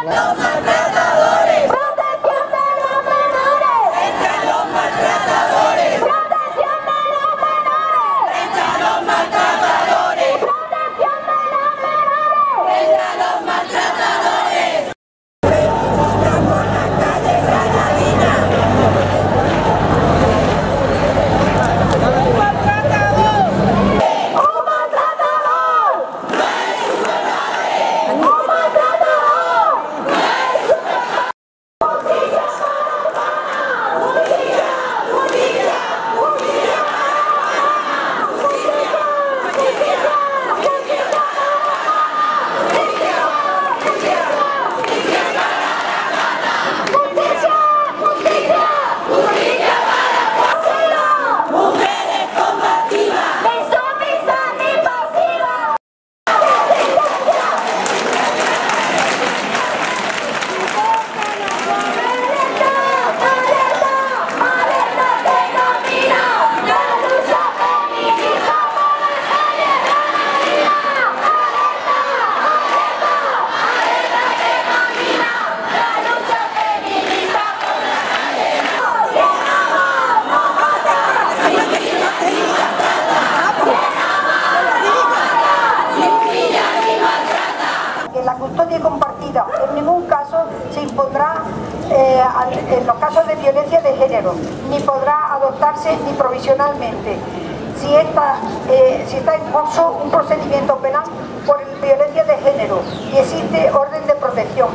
los maltratadores. Protección de los menores. Entre los maltratadores. Protección de los menores. Entre los maltratadores. Protección de los menores. Entre los maltratadores. Por las calles granadinas. Compartida. En ningún caso se impondrá en los casos de violencia de género, ni podrá adoptarse ni provisionalmente si está en curso un procedimiento penal por violencia de género y existe orden de protección.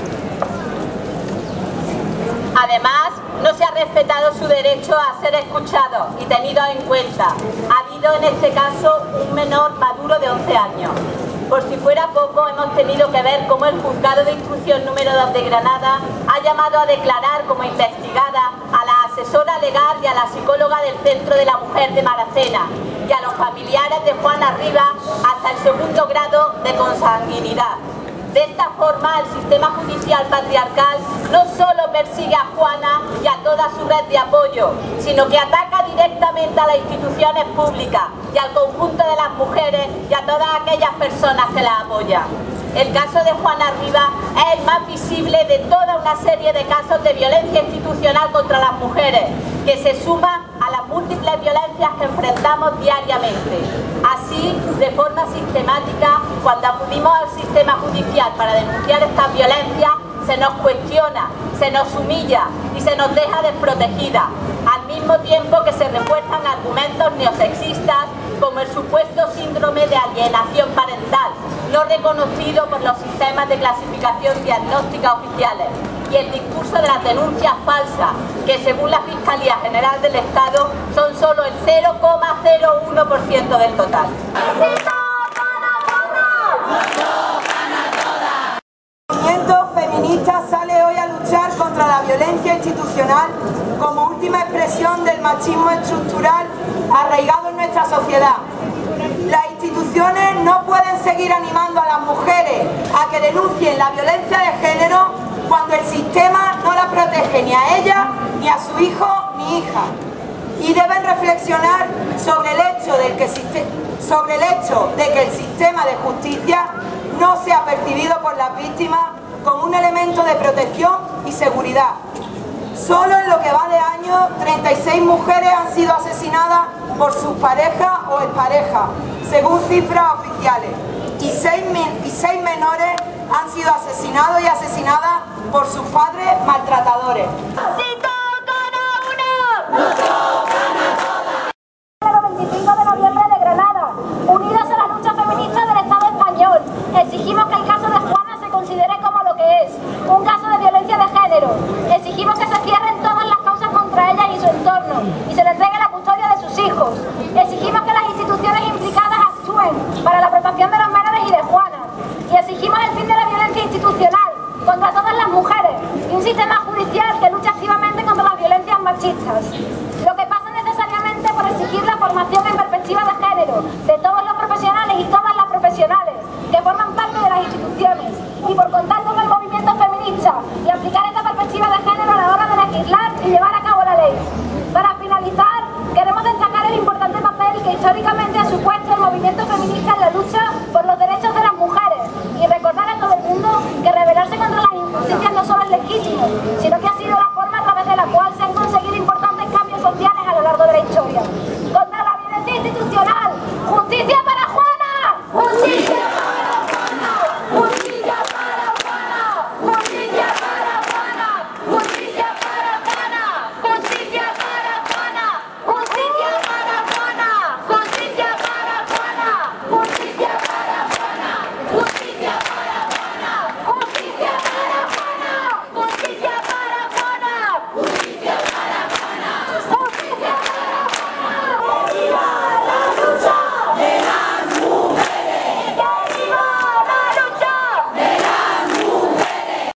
Además, no se ha respetado su derecho a ser escuchado y tenido en cuenta. Ha habido en este caso un menor maduro de 11 años. Por si fuera poco, hemos tenido que ver cómo el Juzgado de Instrucción número 2 de Granada ha llamado a declarar como investigada a la asesora legal y a la psicóloga del Centro de la Mujer de Maracena y a los familiares de Juana Rivas hasta el segundo grado de consanguinidad. De esta forma, el sistema judicial patriarcal no solo persigue a Juana y a toda su red de apoyo, sino que ataca directamente a las instituciones públicas y al conjunto de las mujeres y a todas aquellas personas que las apoyan. El caso de Juana Rivas es el más visible de toda una serie de casos de violencia institucional contra las mujeres, que se suman a las múltiples violencias que enfrentamos diariamente. Así, de forma sistemática, cuando acudimos al sistema judicial para denunciar estas violencias, se nos cuestiona, se nos humilla y se nos deja desprotegidas, al mismo tiempo que se refuerzan argumentos neosexistas como el supuesto síndrome de alienación parental, no reconocido por los sistemas de clasificación diagnóstica oficiales, y el discurso de las denuncias falsas, que según la Fiscalía General del Estado son solo el 0,01% del total. El movimiento feminista sale hoy a luchar contra la violencia institucional como última expresión del machismo estructural arraigado en nuestra sociedad. Las instituciones no pueden seguir animando a las mujeres a que denuncien la violencia de género cuando el sistema no la protege ni a ella, ni a su hijo ni hija. Y deben reflexionar sobre el hecho de que el sistema de justicia no sea percibido por las víctimas como un elemento de protección y seguridad. Solo en lo que va de año, 36 mujeres han sido asesinadas por sus parejas o exparejas, según cifras oficiales, y 6 menores han sido asesinados y asesinadas por sus padres maltratadores. ¡Si tocan a uno! ¡Nos tocan a todas! El 25 de noviembre de Granada, unidas a la lucha feminista del Estado español, exigimos que el caso de Juana se considere como lo que es, un caso de violencia de género. Exigimos que se cierren todas las causas contra ella y su entorno y se le entregue la custodia de sus hijos. Exigimos que las instituciones implicadas actúen para la protección de los menores y de Juana. Y exigimos el fin de la violencia institucional contra todas las mujeres y un sistema judicial que lucha activamente contra las violencias machistas. Lo que pasa necesariamente por exigir la formación en perspectiva de género de todos los profesionales y todas las profesionales que forman parte de las instituciones y por contar con el movimiento feminista y aplicar esta perspectiva de género a la hora de legislar y llevar a cabo la ley. Para finalizar, queremos destacar el importante papel que históricamente ha supuesto el movimiento feminista en la lucha por los derechos de las mujeres y recordar a todo el mundo que rebelarse contra las injusticias es legítimo, sino que ha sido la